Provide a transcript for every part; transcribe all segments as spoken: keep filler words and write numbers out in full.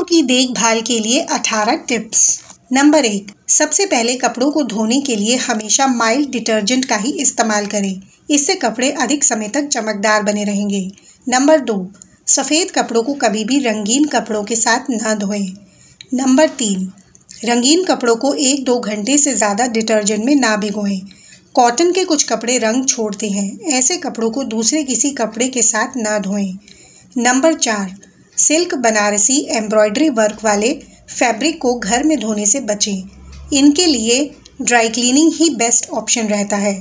की देखभाल के लिए अठारह टिप्स। नंबर एक, सबसे पहले कपड़ों को धोने के लिए हमेशा माइल्ड डिटर्जेंट का ही इस्तेमाल करें। इससे कपड़े अधिक समय तक चमकदार बने रहेंगे। नंबर दो, सफ़ेद कपड़ों को कभी भी रंगीन कपड़ों के साथ न धोएं। नंबर तीन, रंगीन कपड़ों को एक दो घंटे से ज़्यादा डिटर्जेंट में ना भिगोएं। कॉटन के कुछ कपड़े रंग छोड़ते हैं, ऐसे कपड़ों को दूसरे किसी कपड़े के साथ ना धोएं। नंबर चार, सिल्क, बनारसी, एम्ब्रॉयडरी वर्क वाले फैब्रिक को घर में धोने से बचें। इनके लिए ड्राई क्लीनिंग ही बेस्ट ऑप्शन रहता है।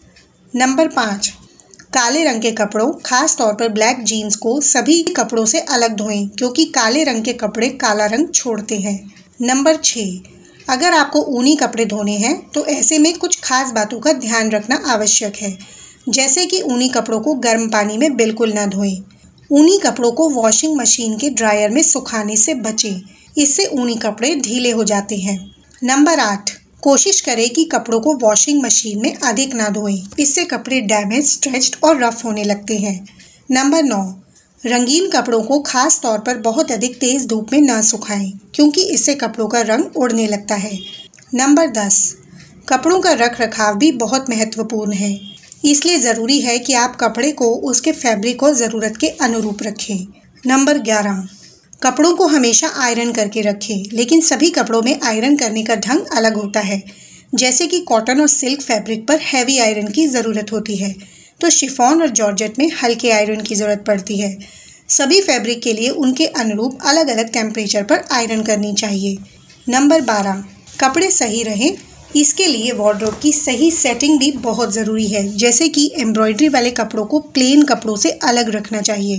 नंबर पाँच, काले रंग के कपड़ों, खास तौर पर ब्लैक जीन्स को सभी कपड़ों से अलग धोएं, क्योंकि काले रंग के कपड़े काला रंग छोड़ते हैं। नंबर छः, अगर आपको ऊनी कपड़े धोने हैं तो ऐसे में कुछ खास बातों का ध्यान रखना आवश्यक है, जैसे कि ऊनी कपड़ों को गर्म पानी में बिल्कुल ना धोएं। ऊनी कपड़ों को वॉशिंग मशीन के ड्रायर में सुखाने से बचें, इससे ऊनी कपड़े ढीले हो जाते हैं। नंबर आठ, कोशिश करें कि कपड़ों को वॉशिंग मशीन में अधिक ना धोएं, इससे कपड़े डैमेज, स्ट्रेच्ड और रफ होने लगते हैं। नंबर नौ, रंगीन कपड़ों को खास तौर पर बहुत अधिक तेज़ धूप में ना सुखाएं, क्योंकि इससे कपड़ों का रंग उड़ने लगता है। नंबर दस, कपड़ों का रख रखाव भी बहुत महत्वपूर्ण है, इसलिए ज़रूरी है कि आप कपड़े को उसके फैब्रिक और ज़रूरत के अनुरूप रखें। नंबर ग्यारह, कपड़ों को हमेशा आयरन करके रखें, लेकिन सभी कपड़ों में आयरन करने का ढंग अलग होता है। जैसे कि कॉटन और सिल्क फैब्रिक पर हैवी आयरन की ज़रूरत होती है, तो शिफॉन और जॉर्जेट में हल्के आयरन की ज़रूरत पड़ती है। सभी फैब्रिक के लिए उनके अनुरूप अलग अलग टेम्परेचर पर आयरन करनी चाहिए। नंबर बारह, कपड़े सही रहें, इसके लिए वार्डरोब की सही सेटिंग भी बहुत ज़रूरी है, जैसे कि एम्ब्रॉयडरी वाले कपड़ों को प्लेन कपड़ों से अलग रखना चाहिए।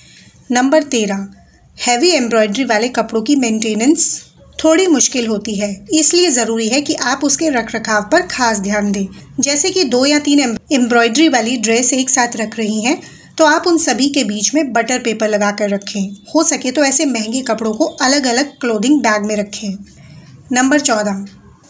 नंबर तेरह, हैवी एम्ब्रॉयडरी वाले कपड़ों की मेंटेनेंस थोड़ी मुश्किल होती है, इसलिए ज़रूरी है कि आप उसके रख रखाव पर खास ध्यान दें। जैसे कि दो या तीन एम्ब्रॉयडरी वाली ड्रेस एक साथ रख रही हैं, तो आप उन सभी के बीच में बटर पेपर लगा कर रखें। हो सके तो ऐसे महंगे कपड़ों को अलग अलग क्लोथिंग बैग में रखें। नंबर चौदह,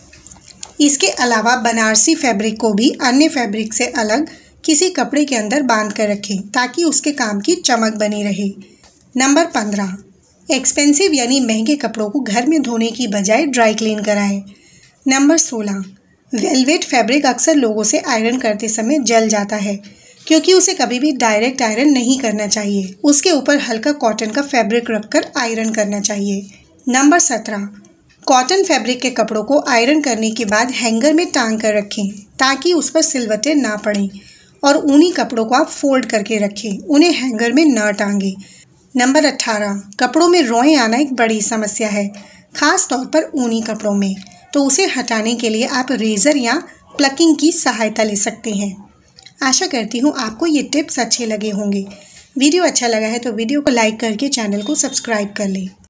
इसके अलावा बनारसी फैब्रिक को भी अन्य फैब्रिक से अलग किसी कपड़े के अंदर बांध कर रखें, ताकि उसके काम की चमक बनी रहे। नंबर पंद्रह, एक्सपेंसिव यानी महंगे कपड़ों को घर में धोने की बजाय ड्राई क्लीन कराएं। नंबर सोलह, वेलवेट फैब्रिक अक्सर लोगों से आयरन करते समय जल जाता है, क्योंकि उसे कभी भी डायरेक्ट आयरन नहीं करना चाहिए। उसके ऊपर हल्का कॉटन का फैब्रिक रखकर आयरन करना चाहिए। नंबर सत्रह, कॉटन फैब्रिक के कपड़ों को आयरन करने के बाद हैंगर में टांग कर रखें, ताकि उस पर सिलवटें ना पड़ें। और ऊनी कपड़ों को आप फोल्ड करके रखें, उन्हें हैंगर में न टांगें। नंबर अट्ठारह, कपड़ों में रोएं आना एक बड़ी समस्या है, ख़ास तौर पर ऊनी कपड़ों में, तो उसे हटाने के लिए आप रेज़र या प्लकिंग की सहायता ले सकते हैं। आशा करती हूँ आपको ये टिप्स अच्छे लगे होंगे। वीडियो अच्छा लगा है तो वीडियो को लाइक करके चैनल को सब्सक्राइब कर लें।